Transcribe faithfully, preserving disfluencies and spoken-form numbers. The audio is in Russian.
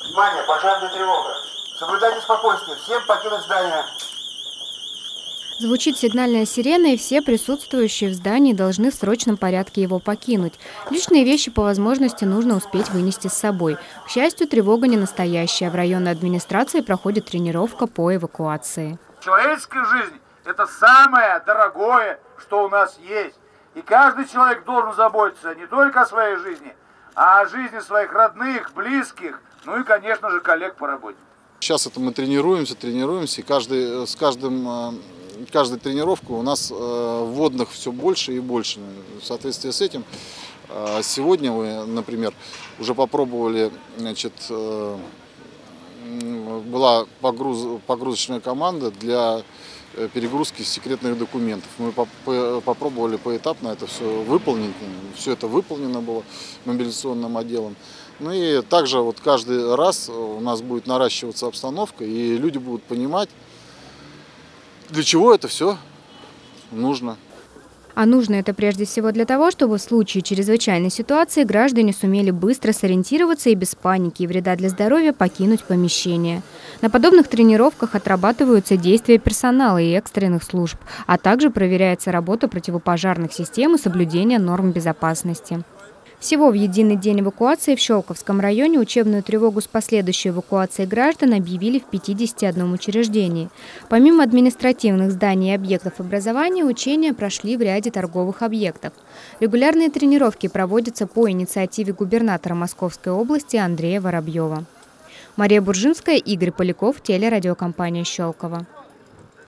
Внимание, пожарная тревога. Соблюдайте спокойствие. Всем покинуть здание. Звучит сигнальная сирена, и все присутствующие в здании должны в срочном порядке его покинуть. Личные вещи по возможности нужно успеть вынести с собой. К счастью, тревога не настоящая. В районной администрации проходит тренировка по эвакуации. Человеческая жизнь – это самое дорогое, что у нас есть. И каждый человек должен заботиться не только о своей жизни, а о жизни своих родных, близких, ну и, конечно же, коллег по работе. Сейчас это мы тренируемся, тренируемся, и каждый, с каждым, каждой тренировкой у нас вводных все больше и больше. В соответствии с этим сегодня мы, например, уже попробовали, значит, была погруз, погрузочная команда для перегрузки секретных документов. Мы попробовали поэтапно это все выполнить. Все это выполнено было мобилизационным отделом. Ну и также вот каждый раз у нас будет наращиваться обстановка, и люди будут понимать, для чего это все нужно. А нужно это прежде всего для того, чтобы в случае чрезвычайной ситуации граждане сумели быстро сориентироваться и без паники и вреда для здоровья покинуть помещение. На подобных тренировках отрабатываются действия персонала и экстренных служб, а также проверяется работа противопожарных систем и соблюдение норм безопасности. Всего в единый день эвакуации в Щелковском районе учебную тревогу с последующей эвакуацией граждан объявили в пятидесяти одном учреждении. Помимо административных зданий и объектов образования, учения прошли в ряде торговых объектов. Регулярные тренировки проводятся по инициативе губернатора Московской области Андрея Воробьева. Мария Буржинская, Игорь Поляков, телерадиокомпания Щелково.